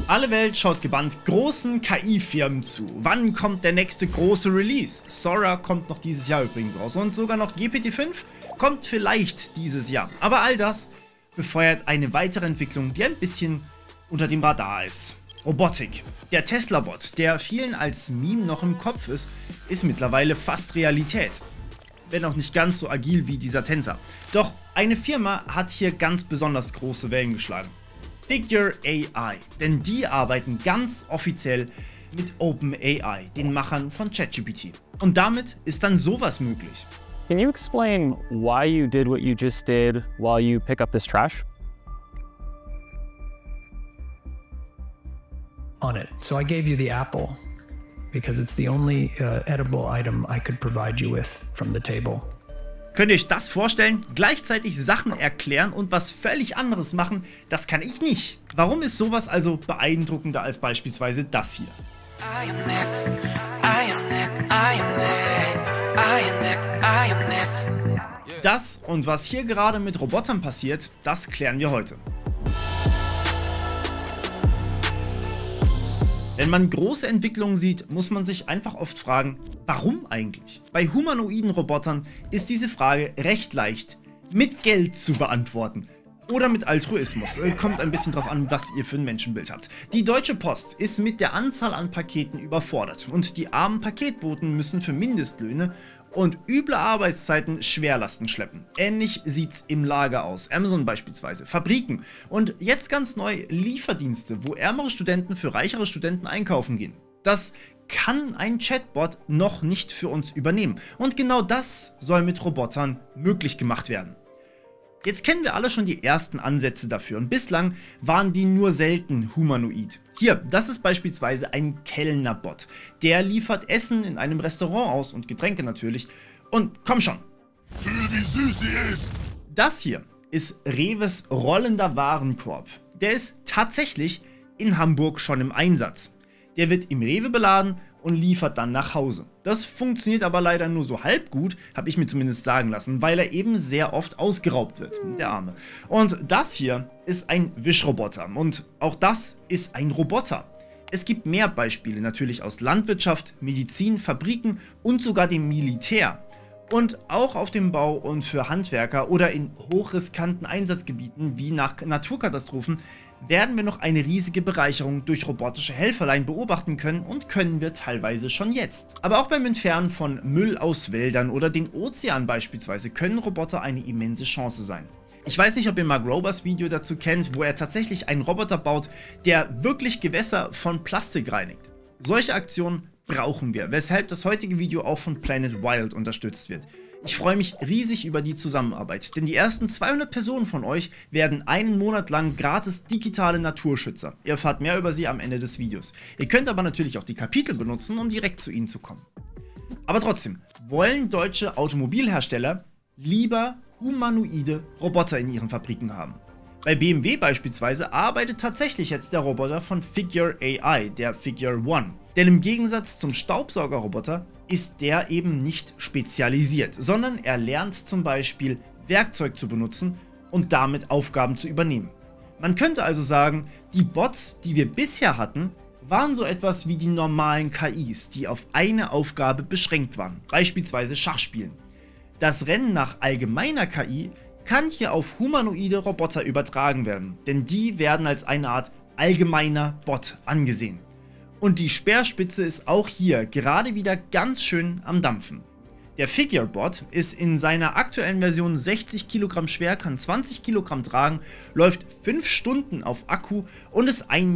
Alle Welt schaut gebannt großen KI-Firmen zu. Wann kommt der nächste große Release? Sora kommt noch dieses Jahr übrigens raus und sogar noch GPT-5 kommt vielleicht dieses Jahr. Aber all das befeuert eine weitere Entwicklung, die ein bisschen unter dem Radar ist. Robotik. Der Tesla-Bot, der vielen als Meme noch im Kopf ist, ist mittlerweile fast Realität. Wenn auch nicht ganz so agil wie dieser Tänzer. Doch eine Firma hat hier ganz besonders große Wellen geschlagen. Figure AI, denn die arbeiten ganz offiziell mit OpenAI, den Machern von ChatGPT. Und damit ist dann sowas möglich. Can you explain why you did what you just did while you pick up this trash? On it. So I gave you the apple because it's the only edible item I could provide you with from the table. Könnt ihr euch das vorstellen? Gleichzeitig Sachen erklären und was völlig anderes machen, das kann ich nicht. Warum ist sowas also beeindruckender als beispielsweise das hier? Das und was hier gerade mit Robotern passiert, das klären wir heute. Wenn man große Entwicklungen sieht, muss man sich einfach oft fragen, warum eigentlich? Bei humanoiden Robotern ist diese Frage recht leicht mit Geld zu beantworten. Oder mit Altruismus. Kommt ein bisschen drauf an, was ihr für ein Menschenbild habt. Die Deutsche Post ist mit der Anzahl an Paketen überfordert und die armen Paketboten müssen für Mindestlöhne und üble Arbeitszeiten Schwerlasten schleppen. Ähnlich sieht's im Lager aus. Amazon beispielsweise, Fabriken und jetzt ganz neu Lieferdienste, wo ärmere Studenten für reichere Studenten einkaufen gehen. Das kann ein Chatbot noch nicht für uns übernehmen. Und genau das soll mit Robotern möglich gemacht werden. Jetzt kennen wir alle schon die ersten Ansätze dafür und bislang waren die nur selten humanoid. Hier, das ist beispielsweise ein Kellnerbot. Der liefert Essen in einem Restaurant aus und Getränke natürlich. Und komm schon. Fühl, wie süß sie ist. Das hier ist Reves rollender Warenkorb. Der ist tatsächlich in Hamburg schon im Einsatz. Der wird im Rewe beladen und liefert dann nach Hause. Das funktioniert aber leider nur so halb gut, habe ich mir zumindest sagen lassen, weil er eben sehr oft ausgeraubt wird, der Arme. Und das hier ist ein Wischroboter und auch das ist ein Roboter. Es gibt mehr Beispiele natürlich aus Landwirtschaft, Medizin, Fabriken und sogar dem Militär. Und auch auf dem Bau und für Handwerker oder in hochriskanten Einsatzgebieten wie nach Naturkatastrophen werden wir noch eine riesige Bereicherung durch robotische Helferlein beobachten können und können wir teilweise schon jetzt. Aber auch beim Entfernen von Müll aus Wäldern oder den Ozeanen beispielsweise können Roboter eine immense Chance sein. Ich weiß nicht, ob ihr Mark Robers Video dazu kennt, wo er tatsächlich einen Roboter baut, der wirklich Gewässer von Plastik reinigt. Solche Aktionen brauchen wir, weshalb das heutige Video auch von Planet Wild unterstützt wird. Ich freue mich riesig über die Zusammenarbeit, denn die ersten 200 Personen von euch werden einen Monat lang gratis digitale Naturschützer. Ihr erfahrt mehr über sie am Ende des Videos. Ihr könnt aber natürlich auch die Kapitel benutzen, um direkt zu ihnen zu kommen. Aber trotzdem, wollen deutsche Automobilhersteller lieber humanoide Roboter in ihren Fabriken haben? Bei BMW beispielsweise arbeitet tatsächlich jetzt der Roboter von Figure AI, der Figure One. Denn im Gegensatz zum Staubsaugerroboter ist der eben nicht spezialisiert, sondern er lernt zum Beispiel Werkzeug zu benutzen und damit Aufgaben zu übernehmen. Man könnte also sagen, die Bots, die wir bisher hatten, waren so etwas wie die normalen KIs, die auf eine Aufgabe beschränkt waren, beispielsweise Schachspielen. Das Rennen nach allgemeiner KI kann hier auf humanoide Roboter übertragen werden, denn die werden als eine Art allgemeiner Bot angesehen. Und die Speerspitze ist auch hier gerade wieder ganz schön am Dampfen. Der Figure-Bot ist in seiner aktuellen Version 60 Kilogramm schwer, kann 20 Kilogramm tragen, läuft 5 Stunden auf Akku und ist 1,67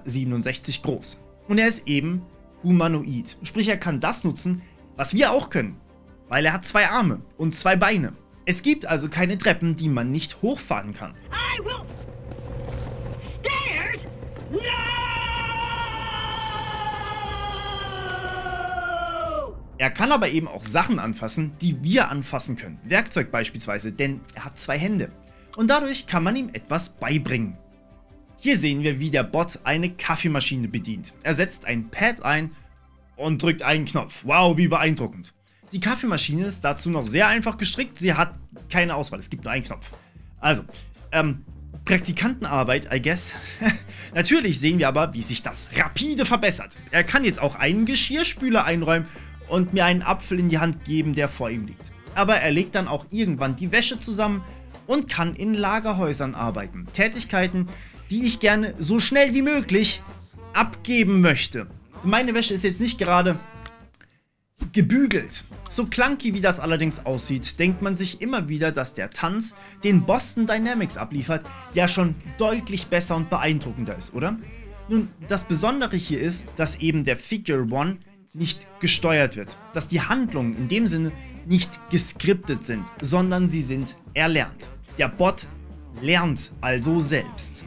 Meter groß. Und er ist eben humanoid, sprich er kann das nutzen, was wir auch können, weil er hat 2 Arme und 2 Beine. Es gibt also keine Treppen, die man nicht hochfahren kann. I will... Stairs? No! Er kann aber eben auch Sachen anfassen, die wir anfassen können. Werkzeug beispielsweise, denn er hat 2 Hände. Und dadurch kann man ihm etwas beibringen. Hier sehen wir, wie der Bot eine Kaffeemaschine bedient. Er setzt ein Pad ein und drückt einen Knopf. Wow, wie beeindruckend. Die Kaffeemaschine ist dazu noch sehr einfach gestrickt. Sie hat keine Auswahl, es gibt nur einen Knopf. Also, Praktikantenarbeit, I guess. Natürlich sehen wir aber, wie sich das rapide verbessert. Er kann jetzt auch einen Geschirrspüler einräumen und mir einen Apfel in die Hand geben, der vor ihm liegt. Aber er legt dann auch irgendwann die Wäsche zusammen und kann in Lagerhäusern arbeiten. Tätigkeiten, die ich gerne so schnell wie möglich abgeben möchte. Meine Wäsche ist jetzt nicht gerade gebügelt. So clunky wie das allerdings aussieht, denkt man sich immer wieder, dass der Tanz, den Boston Dynamics abliefert, ja schon deutlich besser und beeindruckender ist, oder? Nun, das Besondere hier ist, dass eben der Figure One nicht gesteuert wird. Dass die Handlungen in dem Sinne nicht geskriptet sind, sondern sie sind erlernt. Der Bot lernt also selbst.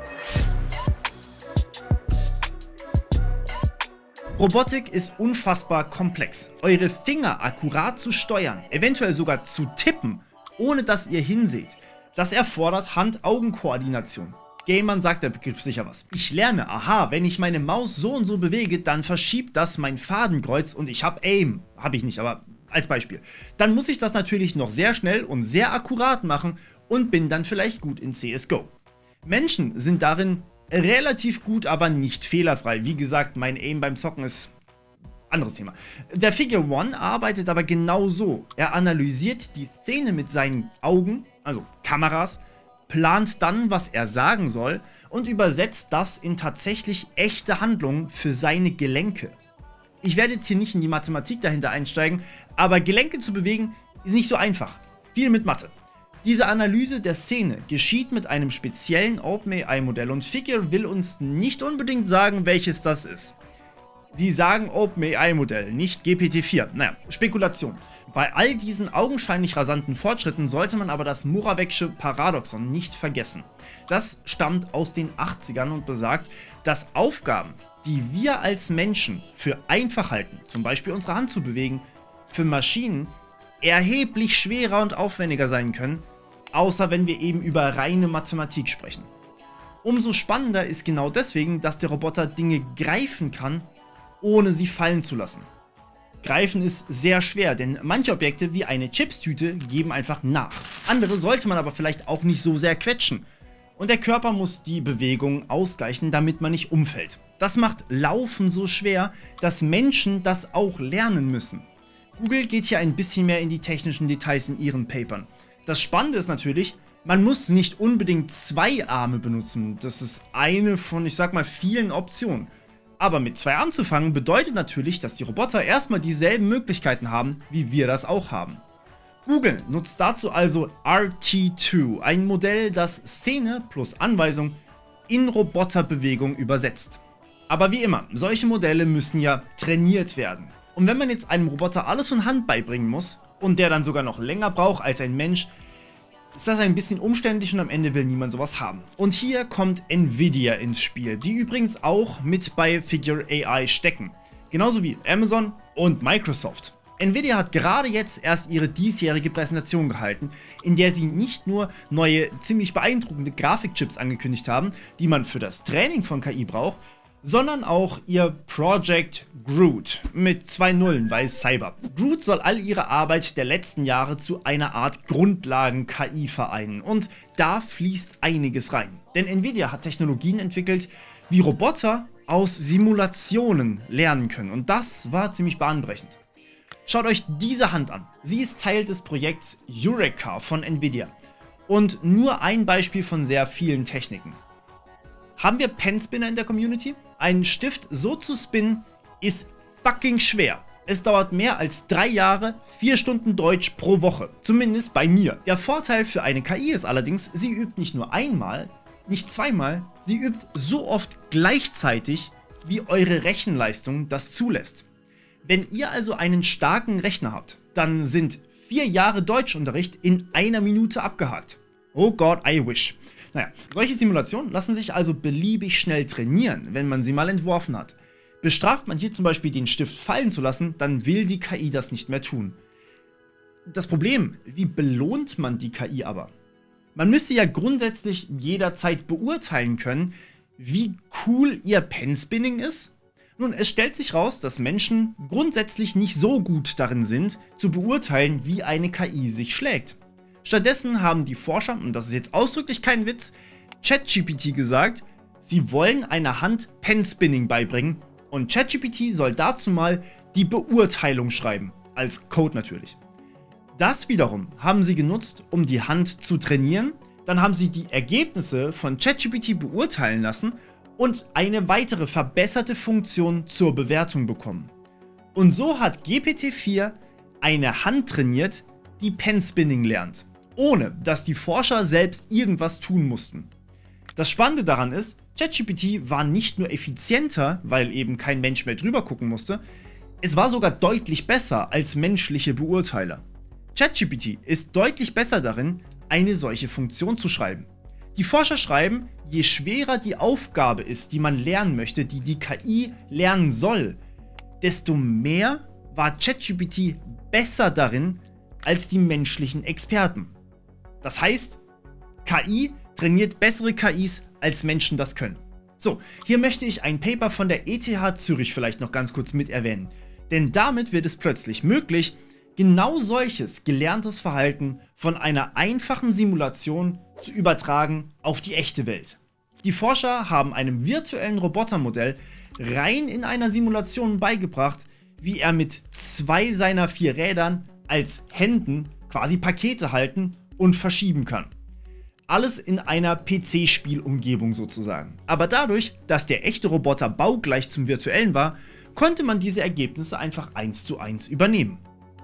Robotik ist unfassbar komplex. Eure Finger akkurat zu steuern, eventuell sogar zu tippen, ohne dass ihr hinseht, das erfordert Hand-Augen-Koordination. Gamern sagt der Begriff sicher was. Ich lerne, aha, wenn ich meine Maus so und so bewege, dann verschiebt das mein Fadenkreuz und ich habe Aim. Habe ich nicht, aber als Beispiel. Dann muss ich das natürlich noch sehr schnell und sehr akkurat machen und bin dann vielleicht gut in CSGO. Menschen sind darin relativ gut, aber nicht fehlerfrei. Wie gesagt, mein Aim beim Zocken ist anderes Thema. Der Figure One arbeitet aber genau so. Er analysiert die Szene mit seinen Augen, also Kameras, plant dann, was er sagen soll und übersetzt das in tatsächlich echte Handlungen für seine Gelenke. Ich werde jetzt hier nicht in die Mathematik dahinter einsteigen, aber Gelenke zu bewegen ist nicht so einfach. Viel mit Mathe. Diese Analyse der Szene geschieht mit einem speziellen OpenAI-Modell und Figure will uns nicht unbedingt sagen, welches das ist. Sie sagen OpenAI-Modell, nicht GPT-4. Naja, Spekulation. Bei all diesen augenscheinlich rasanten Fortschritten sollte man aber das Moravec'sche Paradoxon nicht vergessen. Das stammt aus den 80ern und besagt, dass Aufgaben, die wir als Menschen für einfach halten, zum Beispiel unsere Hand zu bewegen, für Maschinen erheblich schwerer und aufwendiger sein können, außer wenn wir eben über reine Mathematik sprechen. Umso spannender ist genau deswegen, dass der Roboter Dinge greifen kann, ohne sie fallen zu lassen. Greifen ist sehr schwer, denn manche Objekte wie eine Chipstüte geben einfach nach. Andere sollte man aber vielleicht auch nicht so sehr quetschen. Und der Körper muss die Bewegung ausgleichen, damit man nicht umfällt. Das macht Laufen so schwer, dass Menschen das auch lernen müssen. Google geht hier ein bisschen mehr in die technischen Details in ihren Papern. Das Spannende ist natürlich, man muss nicht unbedingt 2 Arme benutzen. Das ist eine von, ich sag mal, vielen Optionen. Aber mit 2 Armen zu fangen bedeutet natürlich, dass die Roboter erstmal dieselben Möglichkeiten haben, wie wir das auch haben. Google nutzt dazu also RT2, ein Modell, das Szene plus Anweisung in Roboterbewegung übersetzt. Aber wie immer, solche Modelle müssen ja trainiert werden. Und wenn man jetzt einem Roboter alles von Hand beibringen muss und der dann sogar noch länger braucht als ein Mensch, ist das ein bisschen umständlich und am Ende will niemand sowas haben. Und hier kommt Nvidia ins Spiel, die übrigens auch mit bei Figure AI stecken. Genauso wie Amazon und Microsoft. Nvidia hat gerade jetzt erst ihre diesjährige Präsentation gehalten, in der sie nicht nur neue, ziemlich beeindruckende Grafikchips angekündigt haben, die man für das Training von KI braucht, sondern auch ihr Project Groot mit 2 Nullen, weil Cyber. Groot soll all ihre Arbeit der letzten Jahre zu einer Art Grundlagen-KI vereinen und da fließt einiges rein. Denn Nvidia hat Technologien entwickelt, wie Roboter aus Simulationen lernen können und das war ziemlich bahnbrechend. Schaut euch diese Hand an. Sie ist Teil des Projekts Eureka von Nvidia und nur ein Beispiel von sehr vielen Techniken. Haben wir Penspinner in der Community? Einen Stift so zu spinnen ist fucking schwer. Es dauert mehr als 3 Jahre, 4 Stunden Deutsch pro Woche. Zumindest bei mir. Der Vorteil für eine KI ist allerdings, sie übt nicht nur einmal, nicht zweimal, sie übt so oft gleichzeitig, wie eure Rechenleistung das zulässt. Wenn ihr also einen starken Rechner habt, dann sind 4 Jahre Deutschunterricht in 1 Minute abgehakt. Oh God, I wish. Naja, solche Simulationen lassen sich also beliebig schnell trainieren, wenn man sie mal entworfen hat. Bestraft man hier zum Beispiel den Stift fallen zu lassen, dann will die KI das nicht mehr tun. Das Problem, wie belohnt man die KI aber? Man müsste ja grundsätzlich jederzeit beurteilen können, wie cool ihr Penspinning ist. Nun, es stellt sich raus, dass Menschen grundsätzlich nicht so gut darin sind, zu beurteilen, wie eine KI sich schlägt. Stattdessen haben die Forscher, und das ist jetzt ausdrücklich kein Witz, ChatGPT gesagt, sie wollen einer Hand Pen-Spinning beibringen und ChatGPT soll dazu mal die Beurteilung schreiben, als Code natürlich. Das wiederum haben sie genutzt, um die Hand zu trainieren, dann haben sie die Ergebnisse von ChatGPT beurteilen lassen und eine weitere verbesserte Funktion zur Bewertung bekommen. Und so hat GPT-4 eine Hand trainiert, die Pen-Spinning lernt, ohne dass die Forscher selbst irgendwas tun mussten. Das Spannende daran ist, ChatGPT war nicht nur effizienter, weil eben kein Mensch mehr drüber gucken musste, es war sogar deutlich besser als menschliche Beurteiler. ChatGPT ist deutlich besser darin, eine solche Funktion zu schreiben. Die Forscher schreiben, je schwerer die Aufgabe ist, die man lernen möchte, die die KI lernen soll, desto mehr war ChatGPT besser darin als die menschlichen Experten. Das heißt, KI trainiert bessere KIs, als Menschen das können. So, hier möchte ich ein Paper von der ETH Zürich vielleicht noch ganz kurz mit erwähnen. Denn damit wird es plötzlich möglich, genau solches gelerntes Verhalten von einer einfachen Simulation zu übertragen auf die echte Welt. Die Forscher haben einem virtuellen Robotermodell rein in einer Simulation beigebracht, wie er mit 2 seiner 4 Rädern als Händen quasi Pakete halten und verschieben kann. Alles in einer PC-Spielumgebung sozusagen. Aber dadurch, dass der echte Roboter baugleich zum virtuellen war, konnte man diese Ergebnisse einfach 1:1 übernehmen.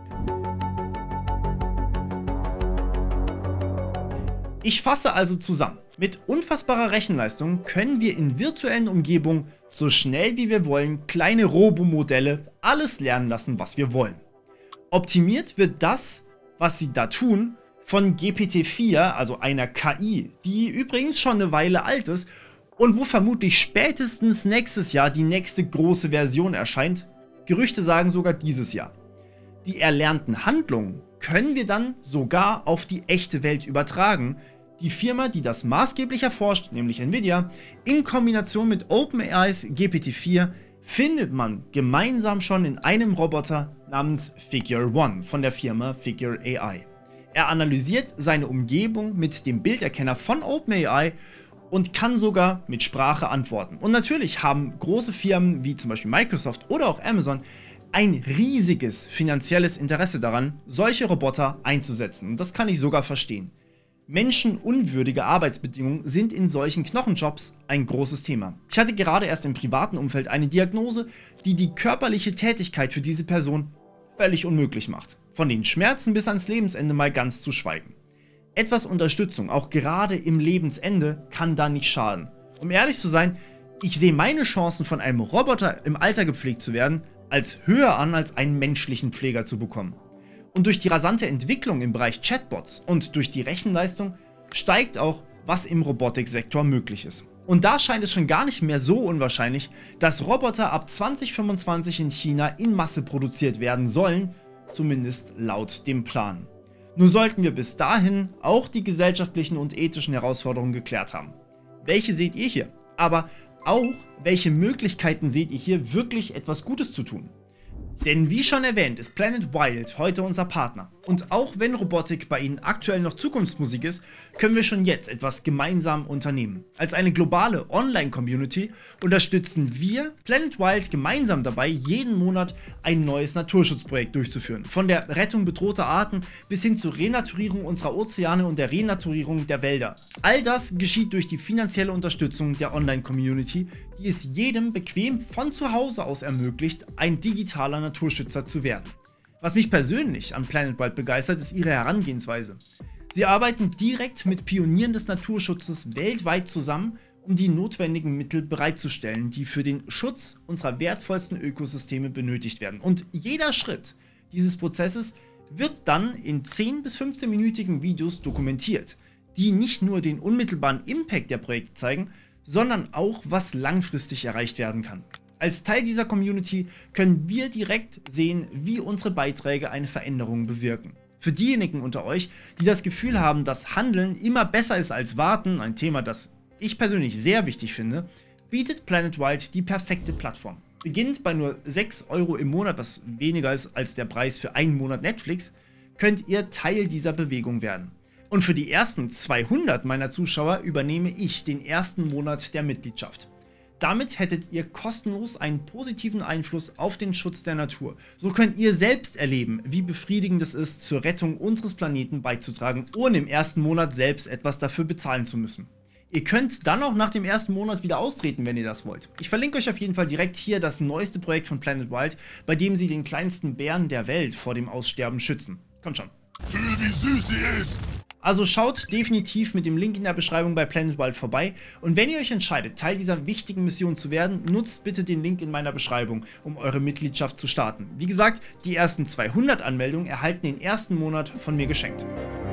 Ich fasse also zusammen. Mit unfassbarer Rechenleistung können wir in virtuellen Umgebungen so schnell wie wir wollen kleine Robomodelle alles lernen lassen, was wir wollen. Optimiert wird das, was sie da tun, von GPT-4, also einer KI, die übrigens schon eine Weile alt ist und wo vermutlich spätestens nächstes Jahr die nächste große Version erscheint. Gerüchte sagen sogar dieses Jahr. Die erlernten Handlungen können wir dann sogar auf die echte Welt übertragen. Die Firma, die das maßgeblich erforscht, nämlich Nvidia, in Kombination mit OpenAIs GPT-4 findet man gemeinsam schon in einem Roboter namens Figure One von der Firma Figure AI. Er analysiert seine Umgebung mit dem Bilderkenner von OpenAI und kann sogar mit Sprache antworten. Und natürlich haben große Firmen wie zum Beispiel Microsoft oder auch Amazon ein riesiges finanzielles Interesse daran, solche Roboter einzusetzen. Und das kann ich sogar verstehen. Menschenunwürdige Arbeitsbedingungen sind in solchen Knochenjobs ein großes Thema. Ich hatte gerade erst im privaten Umfeld eine Diagnose, die die körperliche Tätigkeit für diese Person völlig unmöglich macht. Von den Schmerzen bis ans Lebensende mal ganz zu schweigen. Etwas Unterstützung, auch gerade im Lebensende, kann da nicht schaden. Um ehrlich zu sein, ich sehe meine Chancen, von einem Roboter im Alter gepflegt zu werden, als höher an, als einen menschlichen Pfleger zu bekommen. Und durch die rasante Entwicklung im Bereich Chatbots und durch die Rechenleistung steigt auch, was im Robotiksektor möglich ist. Und da scheint es schon gar nicht mehr so unwahrscheinlich, dass Roboter ab 2025 in China in Masse produziert werden sollen, zumindest laut dem Plan. Nur sollten wir bis dahin auch die gesellschaftlichen und ethischen Herausforderungen geklärt haben. Welche seht ihr hier? Aber auch, welche Möglichkeiten seht ihr hier, wirklich etwas Gutes zu tun? Denn wie schon erwähnt, ist Planet Wild heute unser Partner. Und auch wenn Robotik bei ihnen aktuell noch Zukunftsmusik ist, können wir schon jetzt etwas gemeinsam unternehmen. Als eine globale Online-Community unterstützen wir Planet Wild gemeinsam dabei, jeden Monat ein neues Naturschutzprojekt durchzuführen. Von der Rettung bedrohter Arten bis hin zur Renaturierung unserer Ozeane und der Renaturierung der Wälder. All das geschieht durch die finanzielle Unterstützung der Online-Community, die es jedem bequem von zu Hause aus ermöglicht, ein digitaler Naturschützer zu werden. Was mich persönlich an Planet Wild begeistert, ist ihre Herangehensweise. Sie arbeiten direkt mit Pionieren des Naturschutzes weltweit zusammen, um die notwendigen Mittel bereitzustellen, die für den Schutz unserer wertvollsten Ökosysteme benötigt werden. Und jeder Schritt dieses Prozesses wird dann in 10- bis 15-minütigen Videos dokumentiert, die nicht nur den unmittelbaren Impact der Projekte zeigen, sondern auch, was langfristig erreicht werden kann. Als Teil dieser Community können wir direkt sehen, wie unsere Beiträge eine Veränderung bewirken. Für diejenigen unter euch, die das Gefühl haben, dass Handeln immer besser ist als Warten, ein Thema, das ich persönlich sehr wichtig finde, bietet Planet Wild die perfekte Plattform. Beginnt bei nur 6 € im Monat, was weniger ist als der Preis für einen Monat Netflix, könnt ihr Teil dieser Bewegung werden. Und für die ersten 200 meiner Zuschauer übernehme ich den ersten Monat der Mitgliedschaft. Damit hättet ihr kostenlos einen positiven Einfluss auf den Schutz der Natur. So könnt ihr selbst erleben, wie befriedigend es ist, zur Rettung unseres Planeten beizutragen, ohne im ersten Monat selbst etwas dafür bezahlen zu müssen. Ihr könnt dann auch nach dem ersten Monat wieder austreten, wenn ihr das wollt. Ich verlinke euch auf jeden Fall direkt hier das neueste Projekt von Planet Wild, bei dem sie den kleinsten Bären der Welt vor dem Aussterben schützen. Kommt schon. Fühl, wie süß sie ist. Also schaut definitiv mit dem Link in der Beschreibung bei Planet Wild vorbei und wenn ihr euch entscheidet, Teil dieser wichtigen Mission zu werden, nutzt bitte den Link in meiner Beschreibung, um eure Mitgliedschaft zu starten. Wie gesagt, die ersten 200 Anmeldungen erhalten den ersten Monat von mir geschenkt.